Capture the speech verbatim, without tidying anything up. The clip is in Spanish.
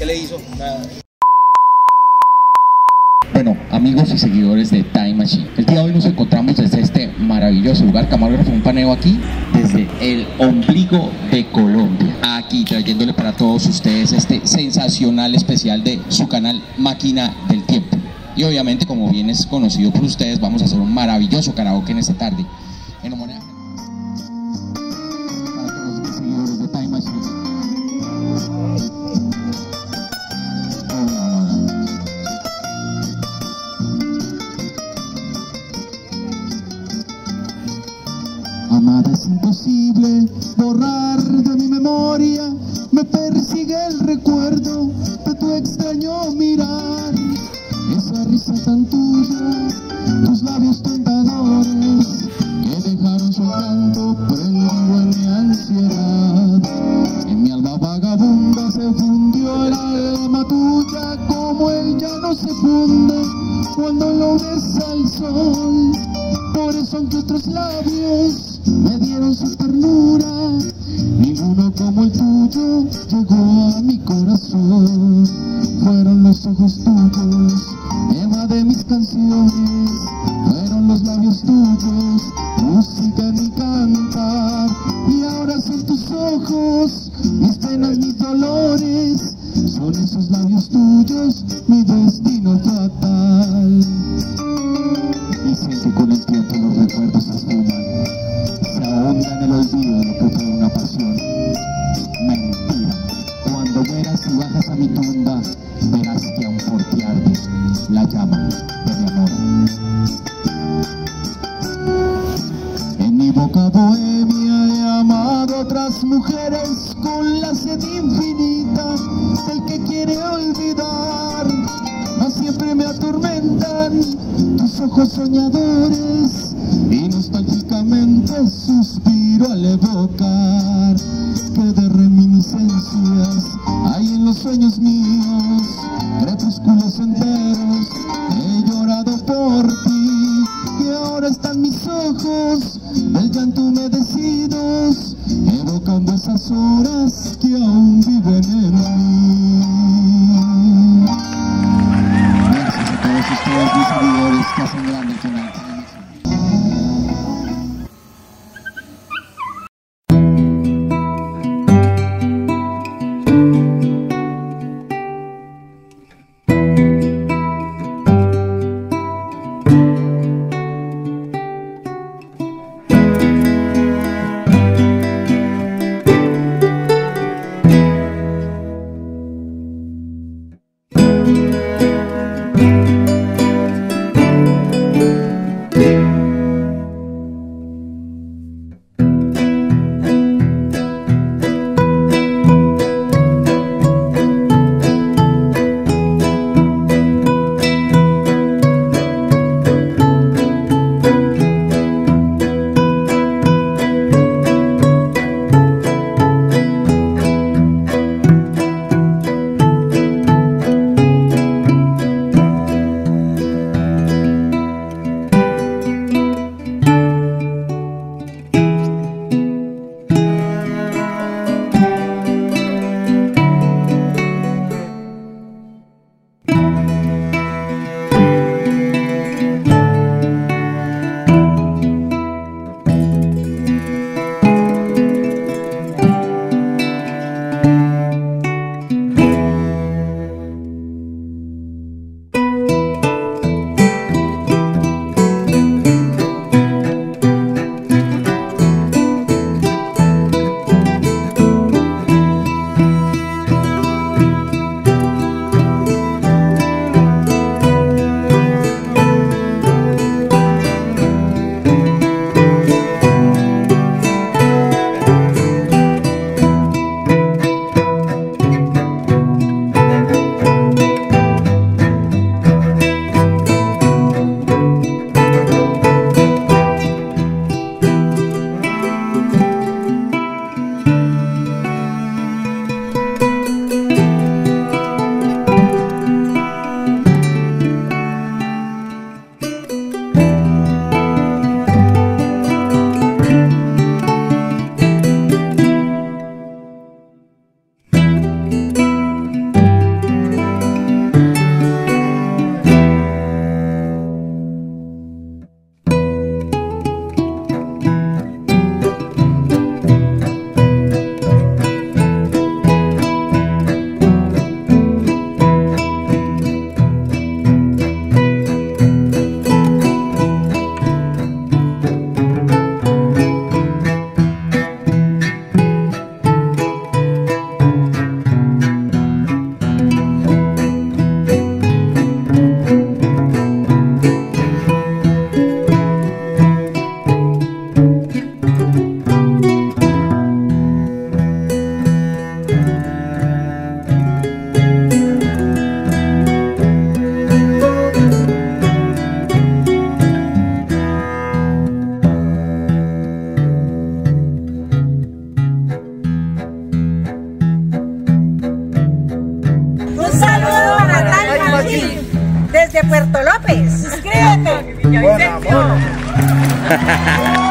¿Qué le hizo? Nada. Bueno, amigos y seguidores de Time Machine, el día de hoy nos encontramos desde este maravilloso lugar. Camarógrafo, un paneo aquí desde el ombligo de Colombia, aquí trayéndole para todos ustedes este sensacional especial de su canal Máquina del Tiempo. Y obviamente, como bien es conocido por ustedes, vamos a hacer un maravilloso karaoke en esta tarde en homenaje para todos mis seguidores de Time Machine. Amada, es imposible borrar de mi memoria, me persigue el recuerdo de tu extraño mirar, esa risa tan tuya, tus labios tentadores, que dejaron su encanto prendido en mi ansiedad. En mi alma vagabunda se fundió el alma tuya, como el llano se funde cuando lo besa el sol. Por eso aunque otros labios me dieron su ternura, ninguno como el tuyo llegó a mi corazón. Fueron los ojos tuyos, tema de mis canciones, fueron los labios tuyos, música en mi cantar. Y ahora son tus ojos, mis penas, mis dolores, son esos labios tuyos, mi destino fatal. Dicen que con el tiempo los recuerdos se esfuman, se ahonda en el olvido de lo que fue una pasión. Mentira, cuando mueras y bajas a mi tumba, verás que aún por ti arde la llama de mi amor. En mi boca bohemia he amado a otras mujeres con la sed infinita del que quiere olvidar, mas siempre me atormentan tus ojos soñadores y nostálgicamente suspiro al evocar que de reminiscencias hay en los sueños míos, crepúsculos enteros he llorado por ti, y ahora están mis ojos del llanto humedecidos evocando esas horas que aún viven en mí. Gracias a todos ustedes, mis seguidores, que hacen grande el canal. Un saludo para Time Machine desde Puerto López. Suscríbete. Buen amor.